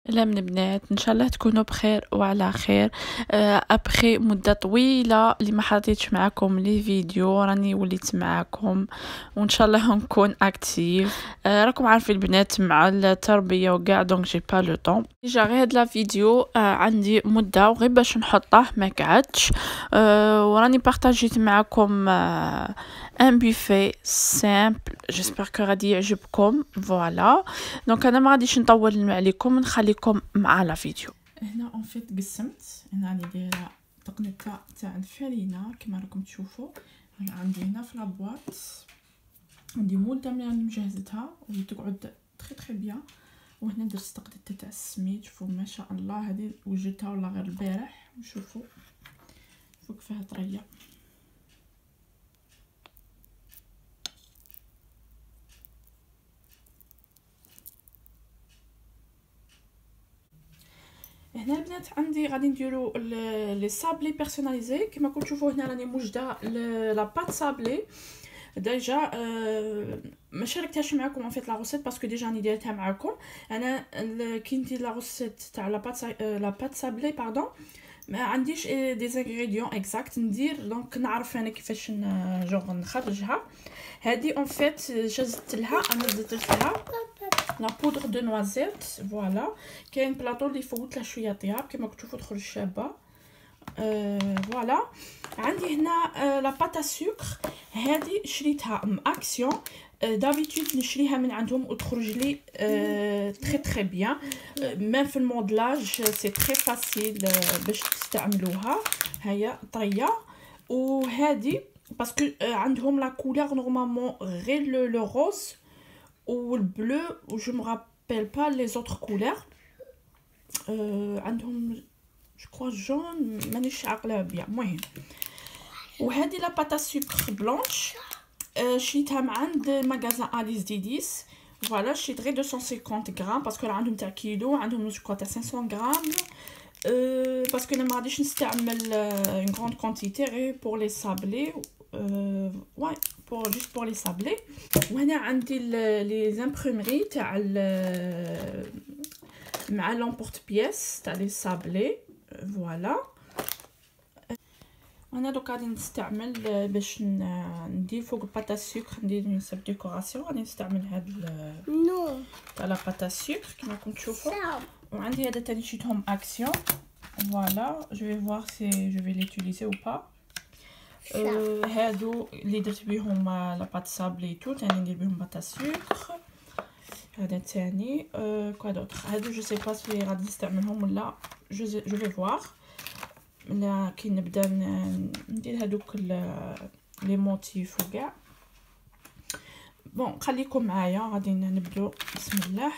لا من البنات ان شاء الله تكونوا بخير وعلى خير. ابخي مده طويله اللي ما حطيتش معكم لي فيديو راني وليت معكم وان شاء الله نكون اكتيف. راكم عارفين البنات مع التربيه وكاع دونك جي با لو طون ديجا غير هاد لا فيديو عندي مده وغير باش نحطه ما قعدتش. وراني بارطاجيت معكم ان بوفي سامبل جيسبر كو غادي يعجبكم. فوالا دونك انا ما غاديش نطول عليكم نخليكم مع لا فيديو. هنا اون فيت قسمت انا راني دايره تقنيكه تاع الفرينه كما راكم تشوفوا. عندي هنا في لابواط عندي مده من راني مجهزتها وتقعد تري بيان. وهنا درت تقطيع تاع السميد شوفوا ما شاء الله هذه وجدتها ولا غير البارح. وشوفوا فوق فيها طريه. هنا البنات عندي غادي نديرو لي صابلي بيرسوناليزي كما كنتو تشوفوا. هنا راني موجده لا بات صابلي ديجا ما شاركتهاش معكم ان فيت لا روسيت باسكو ديجا راني ديرتها معكم. انا كي ندير لا روسيت تاع لا بات صابلي باردون ما عنديش دي زانغريديون اكزاكت ندير دونك نعرف انا كيفاش جوغ نخرجها. هذه اون فيت شزت لها انا زدت لها لا بودر دو نوازيت. فوالا كاين بلاطو اللي فوت له شويه طياب كما كتشوفوا تخرج شابه. فوالا عندي هنا لا باتا سكر هذه شريتها ام اكسيون. دابيتود نشريها من عندهم وتخرج لي تري بيان. ميم في المودلاج سي تري فاسيل باش تستعملوها. هيا طريه. وهذه باسكو عندهم لا كولور نورمالمون غير لو روز ou le bleu ou je me rappelle pas les autres couleurs. عندهم je crois jaune مانيش عاقله بيان. المهم وهذه لا باتا سكر بلانش شريتها من عند ماغازان اليس ديديس. فوالا شريت غير 250 غرام باسكو عندهم تاع كيلو عندهم جو كوا تاع 500 غرام. باسكو انا ما غاديش نستعمل une grande quantité غير pour les sablés. ouais pour juste pour les sablés. وهنا عندي لي زامبريمري تاع مع لامبورت بياس تاع لي سابلي. فوالا وانا دوك غادي نستعمل باش ندير فوق باتا سكر ندير نسب ديكوراسيون. غادي نستعمل هاد تاع لا باتا سكر كما راكم تشوفوا. وعندي هذا تاني شيتهم اكسيون. فوالا جو في فوار سي جو في ليتيليزي او با. هادو اللي درت بيهم لا بات صابلي تو تاني ندير بهم باتا سكر. هذا تاني كوا دوطخ هادو جو سي با سي غادي نستعملهم ولا جو في فوار. لا كي نبدا ندير هادوك لي موتيف وكاع. بون خليكم معايا غادي نبداو. بسم الله.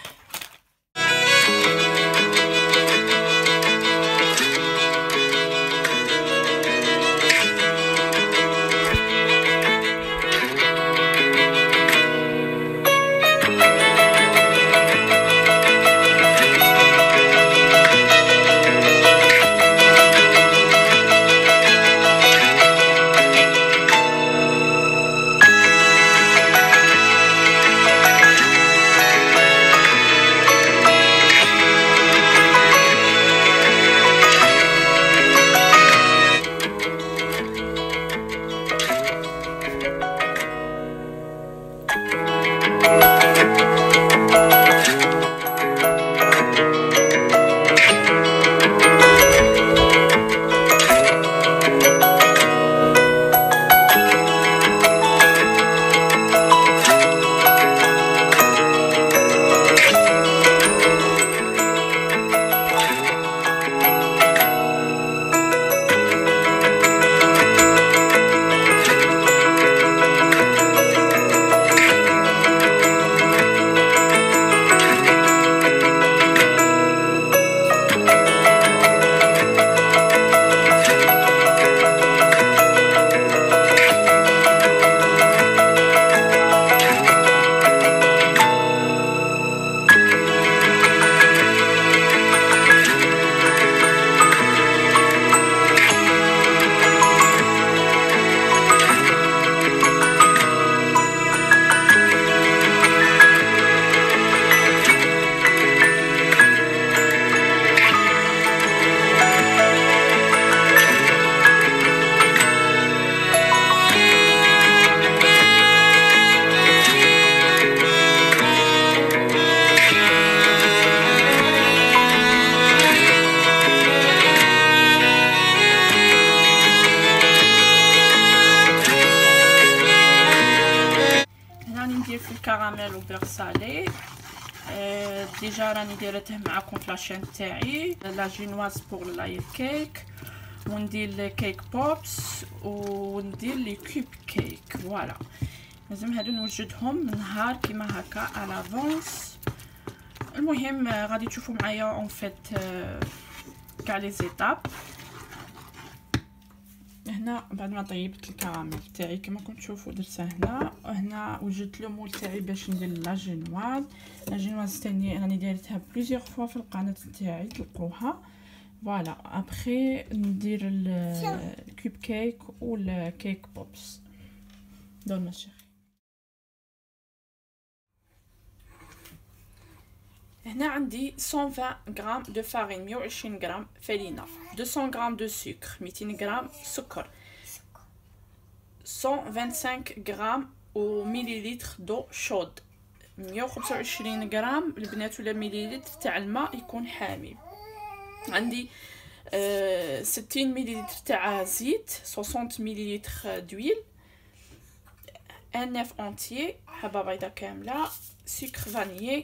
بير سالي. ديجا راني دايرته معكم في لاشين تاعي لا جينواز بور لايت كيك، وندير كيك بوبس، وندير لي كوب كيك. فوالا لازم هادو نوجدهم من نهار كيما هكا على لافونس. المهم غادي تشوفوا معايا اون فيت كاع لي زيتاب. هنا بعد ما طيبت الكراميل تاعي كما كنتم تشوفوا درتها هنا وجدت لو مول تاعي باش ندير لاجينواز تاني راني دايرتها بليزيور فوا في القناه تاعي تلقوها. فوالا ابخي ندير الكوب كيك والكيك بوبس. دون ماشي هنا عندي 120 غرام دو فارين، 120 غرام فرينه، 200 غرام دو سكر، 200 غرام سكر، 125 غرام و مليلتر دو شود، 125 غرام البنات ولا مليلتر تاع الماء يكون حامي. عندي 60 مليلتر تاع زيت، 60 مليلتر دويل، ان نف اونتيي حبه بيضه كامله، سكر فانيي.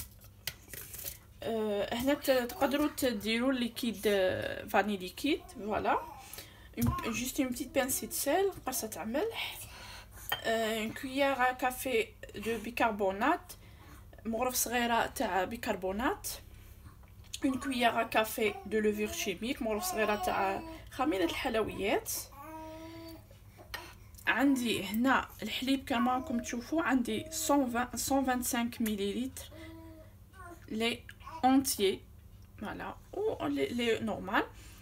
هنا تقدروا تديروا ليكيد فاني ليكيد. فوالا جوست اون بتيت بانسي د سيل، قرصه تاع ملح، اون كويير كافي دو بيكربونات، مغرف صغيره تاع بيكربونات، اون كويير كافي دو لوفور شيميك، مغرف صغيره تاع خميره الحلويات. عندي هنا الحليب كما راكم تشوفوا، عندي 125 مليلتر لي اونتيي. فوالا و لي نورمال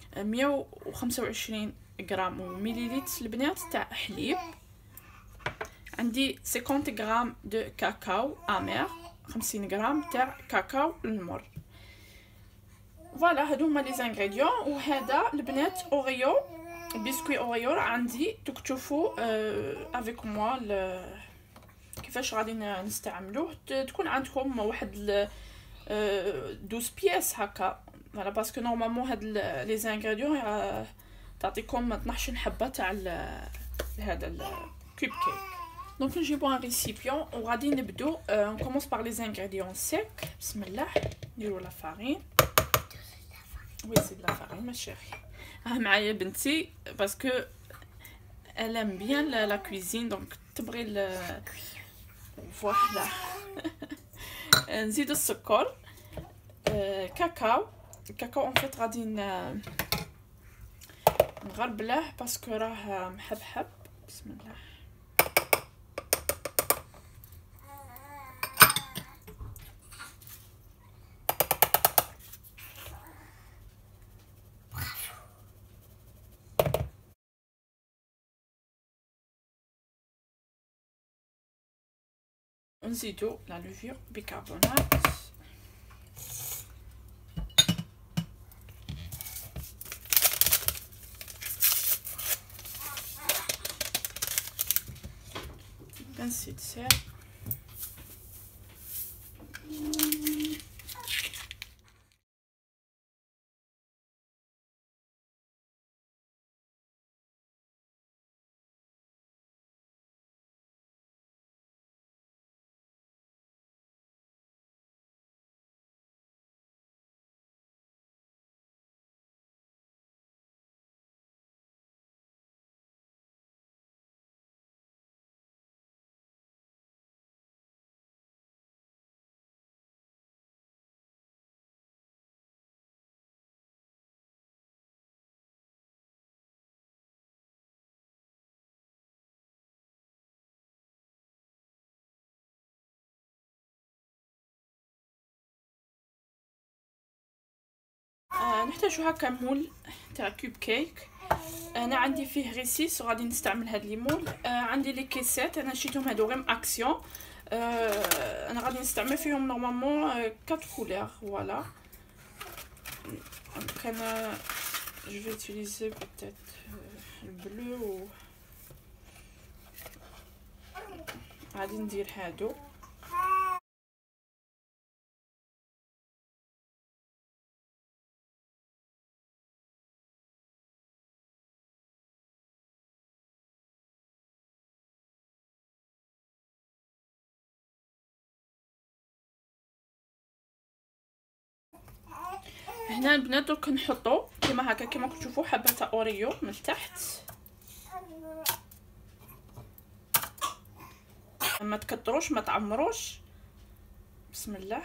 125 غرام ومليلتر البنات تاع حليب. عندي 50 غرام دو كاكاو امير، 50 غرام تاع كاكاو المر. فوالا هادو هما لي زانغريديون. وهذا البنات اوريو، بسكوي اوريو عندي دوك تشوفوا افيك موا كيفاش غادي نستعملوه. تكون عندكم واحد 12 بياس هكا. فوالا باسكو نورمالمون هاد لي زانغريديون تعطيكم 12 حبه تاع هذا الكوب كيك. دونك نجيبو ان ريسيبيون وغادي نبدو. نكومونس بار لي زانغريديون سيك. بسم الله. نديرو لا فارين. وي زيد لا فارين ما شيري. معايا بنتي باسكو elle aime bien la cuisine donc تبغي فوالا. نزيد السكر، كاكاو. الكاكاو اون فيت غادي نغربله باسكو راه محبحب. بسم الله. نزيدو لا لوفور بيكربونات. نزيد سير. نحتاجو هكا مول تاع كوب كيك. انا عندي فيه ريسيس وغادي نستعمل هاد لي مول. عندي لي كيسات انا شيتهم هادو غير اكسيون. انا غادي نستعمل فيهم نورمالمون 4 كولور. فوالا انا je vais utiliser peut-être le bleu و غادي ندير هادو. هنا البنات درك نحطو كيما هكا كيما كتشوفوا حبه تاع اوريو من التحت، ما تكتروش ما تعمروش. بسم الله.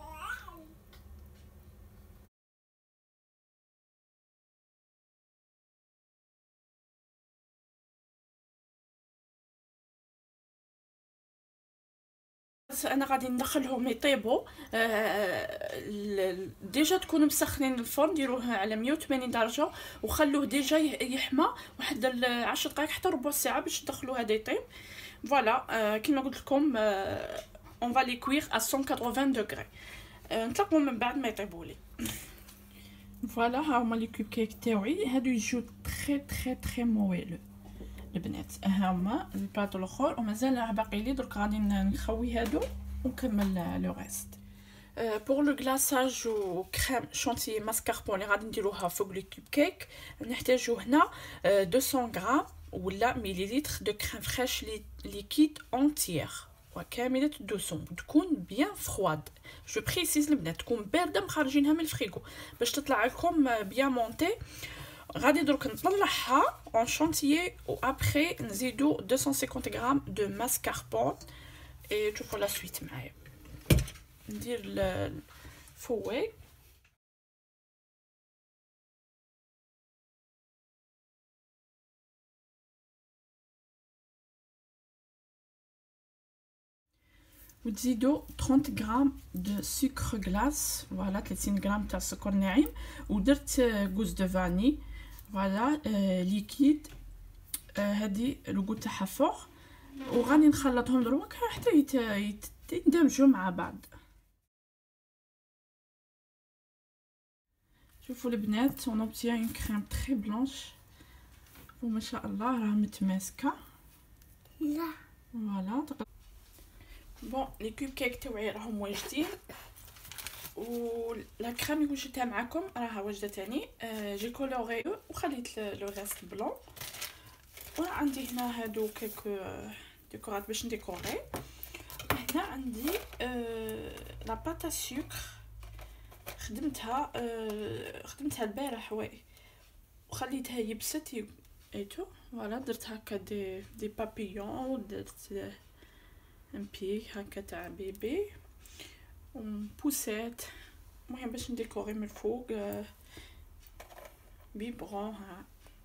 انا غادي ندخلهم يطيبوا. ديجا تكونوا مسخنين الفرن، ديروه على 180 درجه وخلوه ديجا يحمى واحد 10 دقائق حتى ربع ساعه باش تدخلوه هذا يطيب. فوالا كيما قلت لكم اون فالي كوير ا 180 دوغري. نتلاقاو من بعد ما يطيبوا لي. فوالا ها هما لي كوب كيك تاوعي، هادو يجيو تري مويلو البنات. ها هما البلاطو الاخر ومازال باقي لي، درك غادي نخوي هادو ونكمل لو ريست. بور لو غلاساج و كريم شونتيي ماسكاربون اللي غادي نديروها فوق لي كوب كيك، نحتاجو هنا 200 غرام ولا مليلتر دو كريم فريش ليكيد اونتيير وكامله 200، تكون بيان فرواد. جو بريسيز البنات تكون بارده مخرجينها من الفريغو باش تطلع لكم بيان مونتي. غادي درك نطلعها اون شونتيي و ابري نزيدو 250 غرام دو ماسكاربون. اي تشوفوا لا سويت معايا. ندير الفوي وتزيدو 30 غرام دو سكر غلاس، فوالا 30 غرام تاع السكر ناعم، ودرت غوز دو فاني فوالا ليكيد. هادي الغو تاعها فوق، وغادي نخلطهم دروك حتى يندمجوا مع بعض. شوفوا البنات اون اوبتيان اون كريم تري بلانش وما شاء الله راه متماسكه. لا فوالا بون لي كوب كيك تاوعي راهم واجدين، و لا كريم اللي وجدتها معكم راها واجده تاني. جي كولوري وخليت لو ريست بلون. وعندي هنا هادو كيك ديكورات باش نديكوري. هنا عندي لا باتا سكر خدمتها البارح وخليتها يبست ايتو. فوالا درت هكا دي بابيون ودرت ان بيك هكا تاع بيبي وبوسات، المهم باش نديكوري من الفوق بيبرون ها.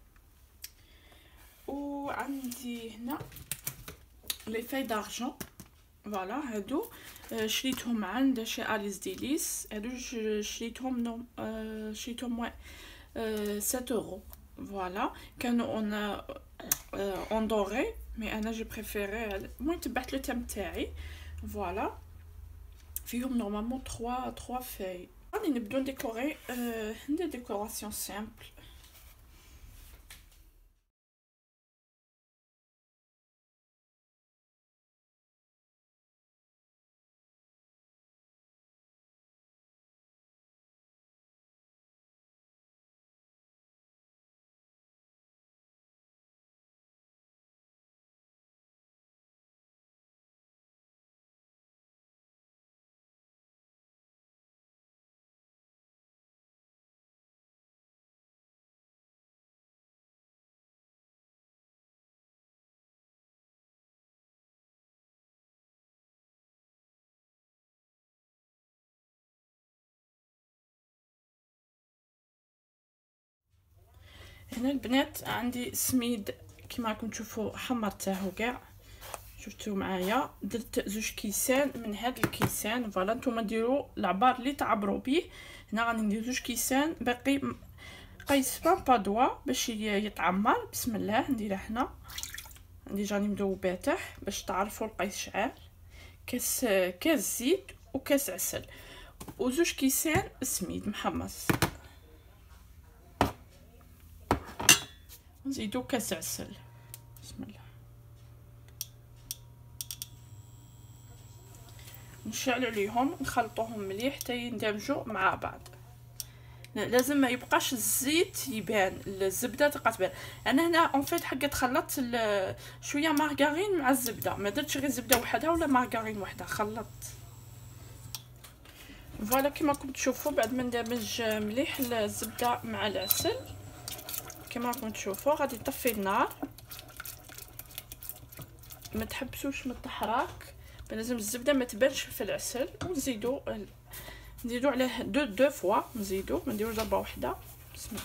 وعندي هنا لي فاي دارجون فوالا هادو شريتهم عند شي اليس ديليس. هادو شريتهم شريتهم 7 اورو فوالا. كانوا اون دوري مي انا جي بريفيري المهم تبعت لو تيم تاعي فوالا. فيهم نورمالمون 3 فاي. غادي نبداو نديكوري. ندير ديكوراسيون سامبل. هنا البنات عندي سميد كيما راكم تشوفوا حمرته كاع شفتوا معايا. درت 2 كيسان من هاد الكيسان فوالا. نتوما ديروا العبار اللي تعبروا به. هنا غادي ندير 2 كيسان باقي قيس با دوا باش يتعمر. بسم الله نديرها هنا ديجا مذوباته باش تعرفوا القيس شعال. كاس زيت وكاس عسل و2 كيسان سميد محمص. نزيدو كاس عسل. بسم الله نشعل عليهم نخلطوهم مليح حتى يندمجوا مع بعض. لازم ما يبقاش الزيت يبان، الزبده تبقى تبان. انا هنا اون فيت حقت خلطت شويه مارغرين مع الزبده، ما درتش غير زبده وحدها ولا مارغرين وحدها، خلطت فوالا كما راكم تشوفوا بعد ما ندمج مليح الزبده مع العسل كما راكم تشوفوا غادي نطفي النار. ما تحبسوش من الطحراك، لازم الزبده ما تبانش في العسل. ونزيدو عليه دو فوا، نزيدو ما نديروش ضربه واحده. بسم الله.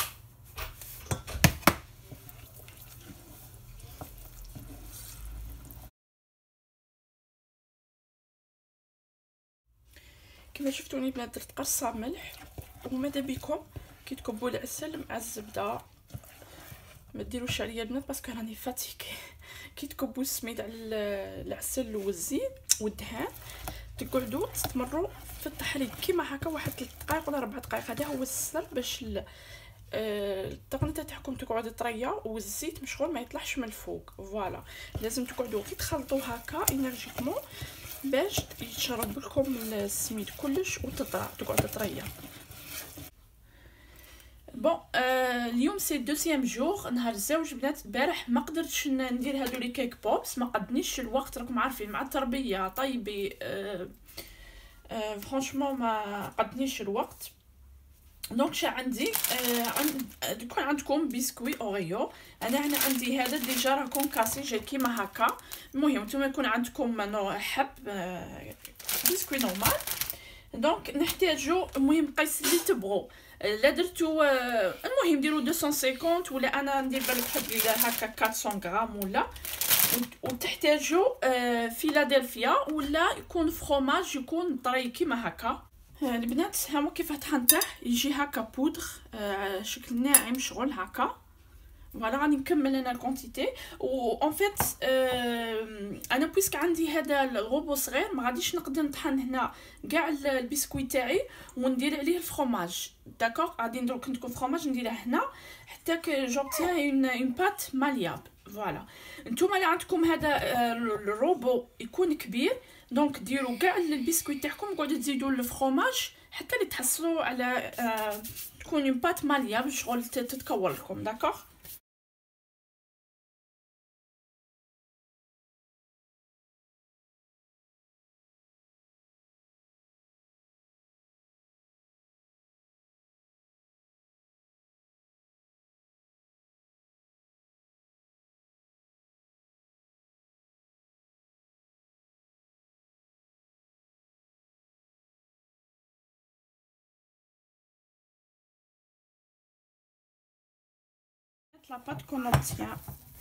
كما شفتوني البنات درت قرصه ملح. وماذا بكم كي تكبوا العسل مع الزبده ما ديروش عليا البنات باسكو راني فاتيك. كي تكبوا السميد على العسل والزيت والدهان تقعدوا تستمروا في التحريك كيما هكا واحد 3 دقائق ولا 4 دقائق. هذا هو السر باش التقنيطه تاعكم تقعد طريه والزيت مشغول ما يطلعش من الفوق. فوالا لازم تقعدوا كي تخلطوا هكا انرجيكمون باش يشرب لكم السميد كلش تقعد طريه. بون اليوم سي دوزيام جور، نهار الزوج بنات. البارح ما قدرتش ندير هادو لي كيك بوبس، ما قدنيش الوقت. راكم عارفين مع التربيه طيبي فرانشمون ما قدنيش الوقت. دونك شا عندي يكون عندكم بسكوي اوريو. انا هنا عندي هذا ديجا راكم كاسي جاي كيما هكا. المهم نتوما يكون عندكم نوع حب بسكوي نورمال. دونك نحتاجو المهم قيس اللي تبغوا. لا درتو المهم ديروا 250 ولا انا ندير بالك حب هكا 400 غرام ولا. وتحتاجوا فيلادلفيا ولا يكون فروماج يكون طري كيما هكا. البنات هاهو كيف تحنطح يجي هكا بودغ شكل ناعم شغل هكا. فوالا غادي نكمل انا الكونتيتي. و اون فيت انا بويسك عندي هذا الغوبو صغير ما غاديش نقدر نطحن هنا كاع البسكوي تاعي وندير عليه الفرomage. داكوغ غادي ندير كنتكم فرomage نديرها هنا حتى جوبتيان اون بات مالياب. فوالا نتوما اللي عندكم هذا الروبو يكون كبير دونك ديروا كاع البسكوي تاعكم قعدوا تزيدوا الفرomage حتى اللي تحصلوا على تكون اون بات مالياب شغل تتكور لكم. داكوغ لا بات كون اوبتيان.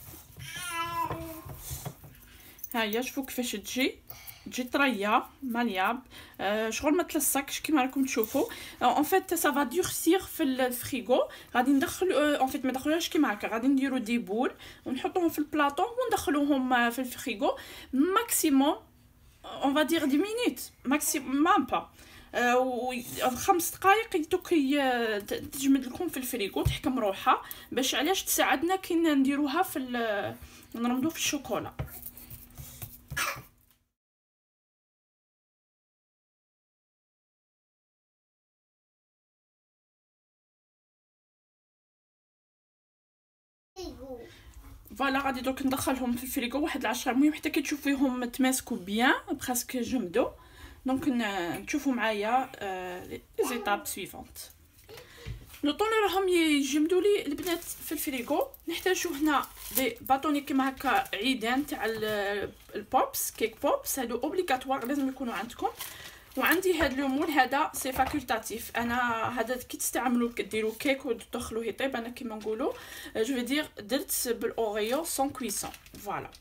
ها هي شوفوا كيفاش تجي طريه مالياب شغل ما تلصقش كيما راكم تشوفوا. اون فيت سا فا دورسير في الفريغو. غادي ندخلوا اون فيت ما ندخلوهاش كيما هكا، غادي نديروا دي بول ونحطوهم في البلاطو وندخلوهم في الفريغو ماكسيموم اون فا دير 10 مينوت ماكسيموم مام با و 5 دقائق يتوك تجمد لكم في الفريغو تحكم روحها. باش علاش تساعدنا كي نديروها في نرمدو في الشوكولا. فوالا غادي دوك ندخلهم في الفريغو واحد 10 المهم حتى كي تشوفيهم تماسكوا بيان بريسك جمدوا. دونك نشوفوا معايا لي زيتاب سويفونت. لو طون راهم يجمدوا لي البنات في الفريغو. نحتاجو هنا دي باطوني كيما هكا عيدان تاع البوبس كيك بوبس. هادو اوبليغاتوار لازم يكونوا عندكم. وعندي هاد لومول هذا سي فاكولتاتيف. انا هذا كي تستعملوا كديروا كيك وتدخلوه يطيب انا كيما نقولوا جو في دير درت بالاوريو سون كويسون. فوالا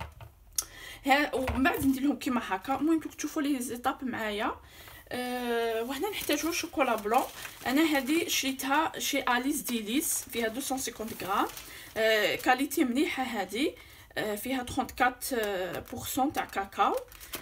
ومن بعد ندير لهم كيما هكا. المهم تشوفوا لي زيتاب معايا. وهنا نحتاجو شوكولا بلون. انا هذه شريتها شي اليس ديليس فيها 250 غرام كاليتي مليحه. هذه فيها 34% تاع كاكاو.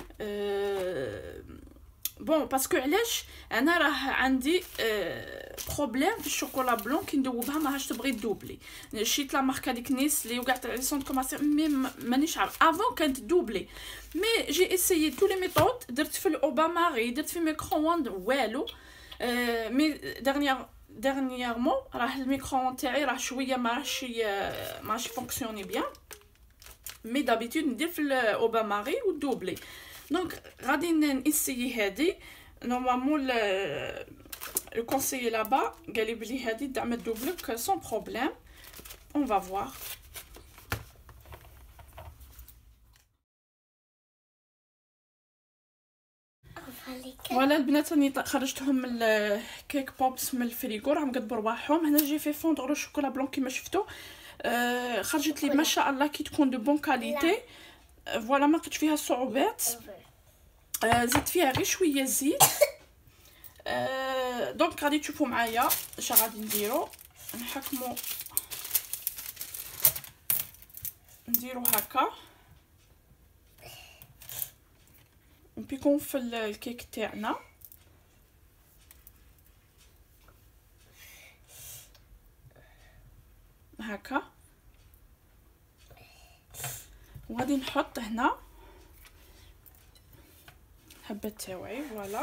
بون باسكو علاش انا راه عندي بروبليم في الشوكولا بلون كي ندوبها ماهاش تبغي تدوبلي. شريت لا ماركه ديك نيس لي وقعت على سونت كوماسير مي مانيش عارف افون كانت دوبلي. مي جي اسيي تو لي ميثود. درت في الاوباماري درت في ميكرووند والو. مي ديرنييرمون راه الميكرووند تاعي راه شويه ماهاش فونكسيوني بيان. مي دابيتود ندير في الاوباماري ودوبلي. دونك غادي نسيي هذه نورمالمون لو كونسيي لابا قالي بلي هادي دعم دوبلك سون بروبليم. اون فا فوار. فوالا البنات راني خرجتهم من الكيك بوبس من الفريغو، راهم قد برواحهم. هنا جي في فوندغ لو شوكولا بلون كيما شفتوا. خرجت لي ما شاء الله كي تكون دو بون كاليتي. فوالا ما لقيتش فيها صعوبات. زدت فيها غير شويه زيت. دونك غادي تشوفوا معايا اش غادي نديرو. نحكمو نديرو هكا نبيكم في الكيك تاعنا. هكا وغادي نحط هنا الحبه تاوعي. فوالا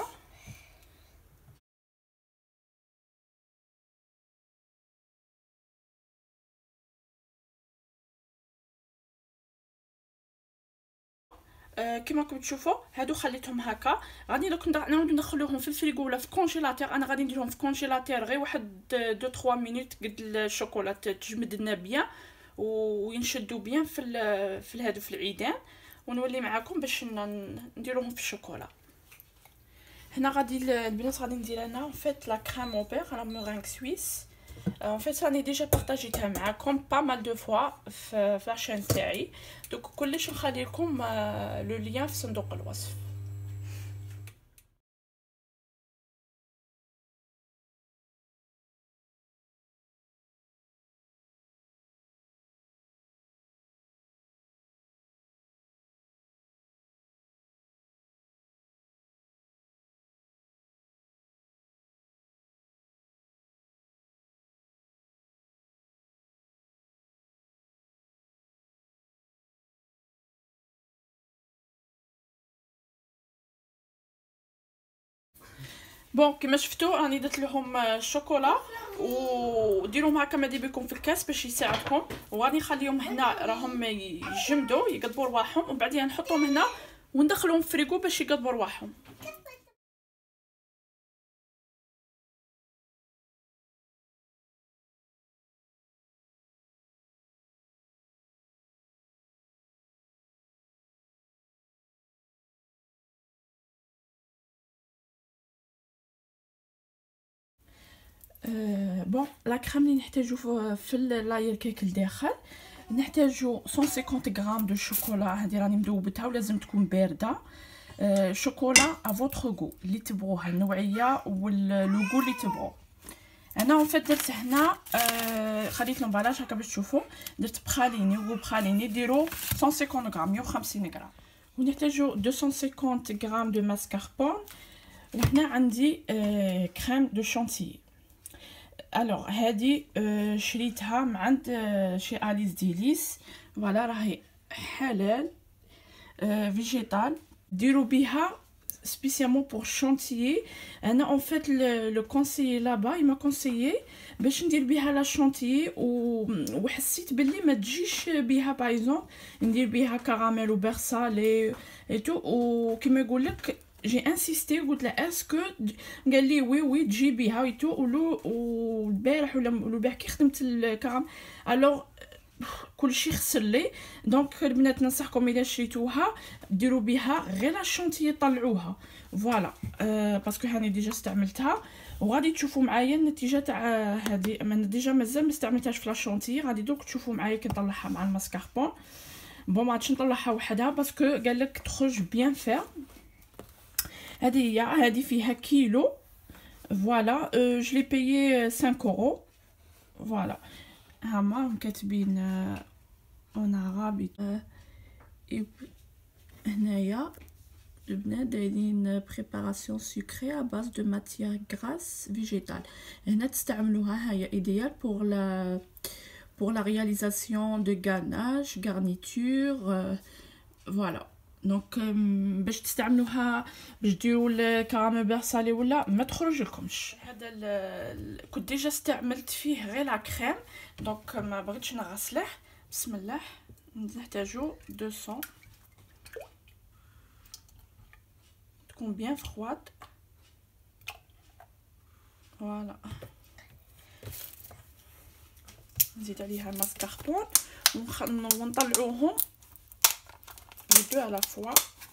كما راكم تشوفوا هادو خليتهم هكا. غادي نعاودو ندخلوهم في الفريغو ولا في الكونجيلاتور. انا غادي نديرهم في الكونجيلاتور غير واحد 2 3 مينوت قد الشوكولا تجمد لنا بيان وينشدوا بيان في هادو في العيدان، ونولي معاكم باش نديروهم في الشوكولا. هنا غادي البنات غادي ندير انا فيت لا كريم او بيغ لا مورينغ سويس. en fait راني ديجا بارطاجيتها معاكم با مال دو فوا في لاشين تاعي. دوك كلش نخلي لكم لو لين في صندوق الوصف. بون كما شفتوا راني درت لهم الشوكولا وديروهم هكا مادي بكم في الكاس باش يساعدكم. وغادي نخليهم هنا راهم يجمدوا يقضبوا رواحهم، ومن بعدين نحطهم هنا وندخلهم في الفريغو باش يقضبوا رواحهم. بون لا كريم اللي نحتاجو في لاير كيك الداخل نحتاجو 150 غرام دو شوكولا. هذه راني مذوبتها ولازم تكون بارده. شوكولا افوتر غو اللي تبغوها، النوعيه واللوغو اللي تبغوه. انا اون فيت درت هنا خليت لومبالاج هكا باش تشوفوا. درت بخاليني وبخاليني ديرو 150 غرام 150 غرام. ونحتاجو 250 غرام دو ماسكاربون. وهنا عندي كريم دو شانتيي. الوغ هادي شريتها من عند شي اليس ديليس. فوالا راهي حلال فيجيتال. ديروا بها سبيسيالمون بور شانتيي. انا اون فيت لو كونسيي لابا ما كونسيي باش ندير بها لا شانتيي وحسيت بلي ما تجيش بها بايزون ندير بها كراميل وبيغ سالي اي تو. وكما يقول لك جي انسيستي قلت له اسكو، قال لي وي تجي بها ويتو. والبارح ولا البارح كي خدمت الكرام الوغ كلشي خسر لي. دونك البنات ننصحكم الا شريتوها ديروا بها غير لا شونتيي طلعوها. فوالا باسكو هاني ديجا استعملتها وغادي تشوفوا معايا النتيجه تاع هذه. من ديجا مازال ما استعملتهاش في لا شونتيي. غادي دوك تشوفوا معايا كي نطلعها مع الماسكاربون. بون ما عادش نطلعها وحدها باسكو قال لك تخرج بيان فير. هذه فيها كيلو. فوالا جو لي بايي 5 اورو. فوالا هما كاتبين اون عربي. هنايا البنات دايرين بريباراسيون سكري ا باز دو ماتيير غراس فيجيتال. هنا تستعملوها هي ايديال pour la réalisation de ganache garniture. فوالا دونك باش تستعملوها باش ديروا الكراميل بيغ سالي ولا ما تخرج لكمش. هذا كنت ديجا استعملت فيه غير لا كريم دونك ما بغيتش نغسله. بسم الله. نحتاجو 200 تكون بيان فرواد. فوالا نزيد عليها ماسكاربون ونطلعوهم لي دو على فوا.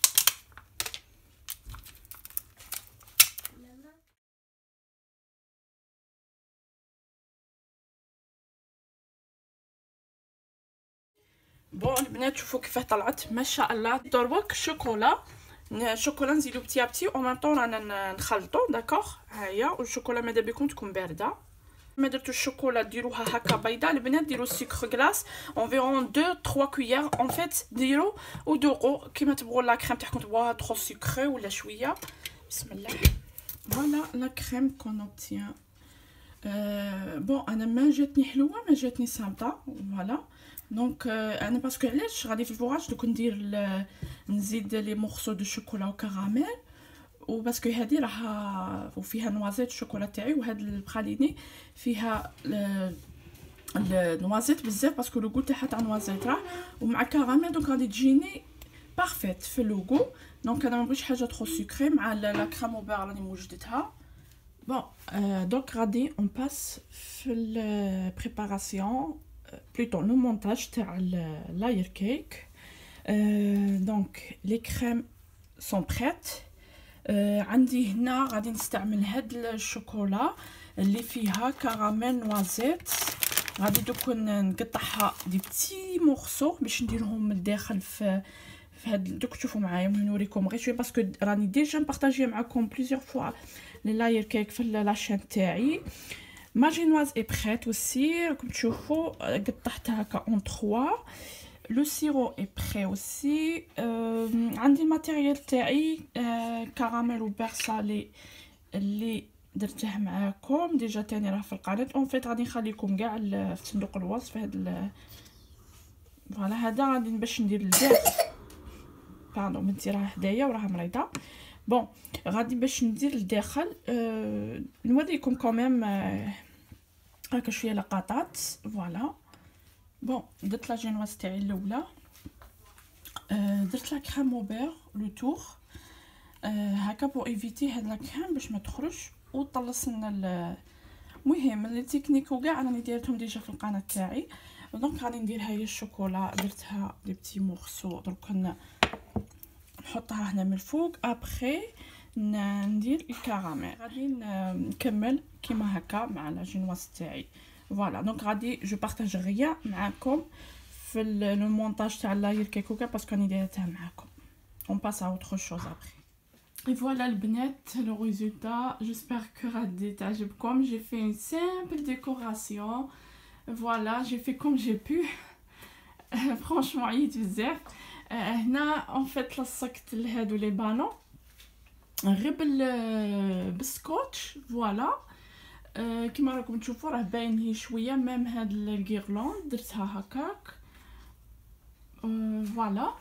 بون البنات شوفوا كيفاه طلعت ما شاء الله. دروك الشوكولا نزيدو بتي بتي او ميم طون رانا نخلطو داكوغ. ها هي والشوكولا ماذا بكم تكون بارده. ما درتو الشوكولا ديروها هكا بيضاء البنات. ديروا السكر غلاس انفيرون 2 3 كويير اون فيت ديروا ودوقوا كيما تبغوا لا كريم تاعكم تبغوها ترو سكري ولا شويه. بسم الله. فوالا لا كريم كون اوبتيان. بون انا ما جاتني حلوه ما جاتني صامته. فوالا دونك انا باسكو علاش غادي في الفوراج دوك ندير نزيد لي مورسو دو شوكولا وكراميل وباسكو هذه راها وفيها نوازيت الشوكولا تاعي وهاد البخاليني فيها النوازيت بزاف باسكو لوغو تاعها تاع نوازيت راه ومع كراميل دونك غادي تجيني بارفيت في اللوغو. دونك انا ما بغيتش حاجه ترو سكري مع لا كريم وبير راني موجدتها. بون دونك غادي اون باس في البريباراسيون بلوتو لو مونتاج تاع لاير كيك. دونك لي كريم سون بريت. عندي هنا غادي نستعمل هاد الشوكولا اللي فيها كراميل نوازيت. غادي دوك نقطعها دي بتي مورسو باش نديرهم من الداخل في هاد دوك. تشوفوا معايا نوريكم غير شويه باسكو راني ديجا مبارطاجيه معكم بليزيور فوا لي لاير كيك في لاشين تاعي. ما جينواز اي بريت اوسي راكم تشوفوا قطعتها هكا اون 3. لو سيرو اي بري اوسي. عندي الماتيريال تاعي كراميل وبير صالي اللي درته معاكم ديجا تاني راه في القناه. اون فيت غادي نخليكم كاع في صندوق الوصف هاد فوالا. هذا غادي باش ندير الداخل باردون بنتي راه حدايا وراها مريضه. بون غادي باش ندير الداخل نوريكم كوميم هكا شويه لقطات. فوالا بون درت لا جينواز تاعي الاولى. درت لا كريم وبير لو تور هكا بو ايفيتي هاد لا كريم باش ما تخرج وطلص لنا. المهم لي تكنيك وكاع راني دايرتهم ديجا في القناه تاعي. دونك غادي ندير هاي الشوكولا درتها لي بتي مورسو درك نحطها هنا من الفوق. ابري ندير الكراميل غادي نكمل كيما هكا مع لا جينواز تاعي. فوالا دونك غادي جو بارطاج غيا معاكم في لو مونتاج تاع لاير كيكوكا باسكو راني دايرتها معاكم. اون باس ا اوتر شوز ابري. Et voilà البنات le résultat. J'espère que غادي تعجبكم. J'ai fait une simple décoration. Voilà j'ai fait comme j'ai pu. Franchement عييت بزاف. هنا en fait لصقت لهادو لي بانون غير بالسكوتش. فوالا كيما راكم تشوفوا راه باين هي شويه ميم هاد الغيرلاند درتها هكاك. فوالا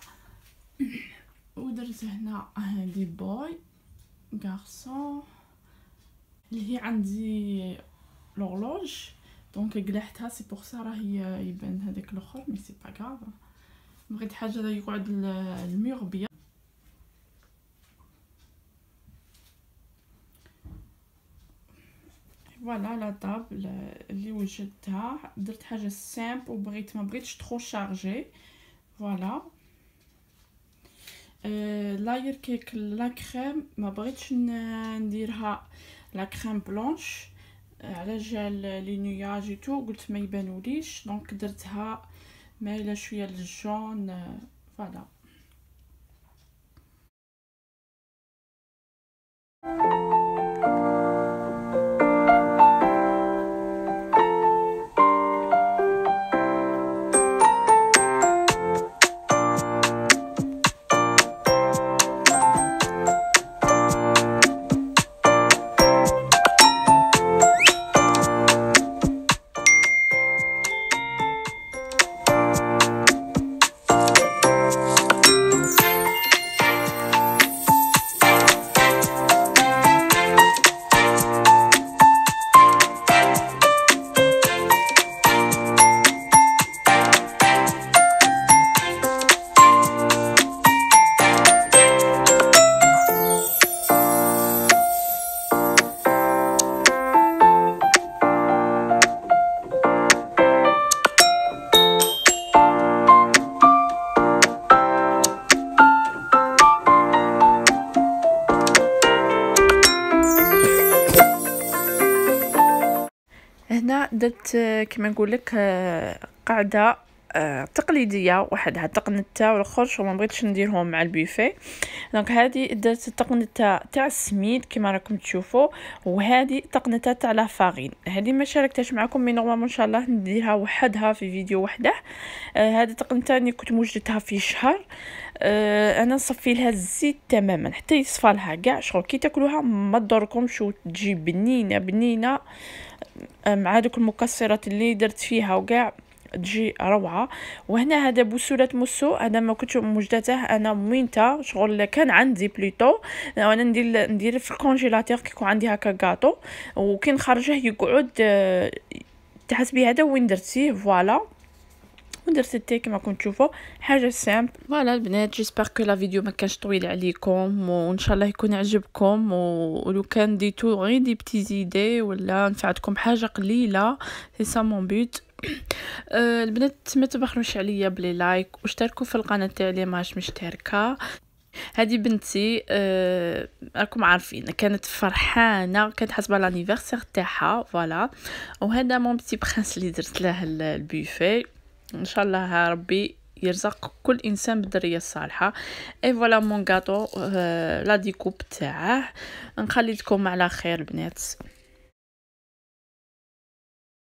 ودرت هنا دي بوي غارسون اللي هي عندي لورلوج دونك قلعتها سي بور سا راه هي يبان هذاك الاخر مي سي با غاف. بغيت حاجه يقعد الميغ بيان. فوالا لا طابل اللي وجدتها درت حاجه سامبل وبغيت ما بغيتش ترو شارجي. فوالا لاير كيك لا كريم ما بغيتش نديرها لا كريم بلونش على جال لي نياج تو قلت ما يبانوليش دونك درتها مايله شويه للجون. فوالا هنا درت كما نقول لك قاعده تقليديه وحدها تقنتها والاخر وما بغيتش نديرهم مع البوفيه. دونك هذه درت تقنتها تاع السميد كما راكم تشوفوا، وهذه تقنتها تاع لا فارين. هذه ما شاركتهاش معكم مي نورمالمون ان شاء الله نديرها وحدها في فيديو وحده. هذه تقنتها اني كنت موجدتها في شهر. انا نصفي لها الزيت تماما حتى يصفى لها كاع، شغل كي تاكلوها ما تضركمش وتجي بنينه بنينه مع دوك المكسرات اللي درت فيها وكاع تجي روعه. وهنا هذا بوسولات موسو، هذا ما كنتش موجدته انا موينتا، شغل كان عندي بليتو وانا ندير في الكونجيلاتور كي يكون عندي هكا غاطو، وكي نخرجه يقعد تحسبي هذا وين درتيه. فوالا ودرت التي كما كنتم تشوفوا حاجه سامبل. فوالا البنات، جيسبر كو لا فيديو ما كانش طويل عليكم وان شاء الله يكون عجبكم، ولو كان ديتو غير دي بتي زيدي ولا نفعتكم حاجه قليله سي سا مون بوت. البنات ما تبخلوش عليا بلي لايك واشتركوا في القناه تاعي اللي ماش مشتركه. هذه بنتي راكم عارفين كانت فرحانه، كانت حاسبه لانيفرسير تاعها. فوالا وهذا مون بتي برانس اللي درت له البوفيه. ان شاء الله ربي يرزق كل انسان بالذريه الصالحه. اي فوالا مون غاتو لا ديكوب تاعه. نخلي لكم على خير بنات.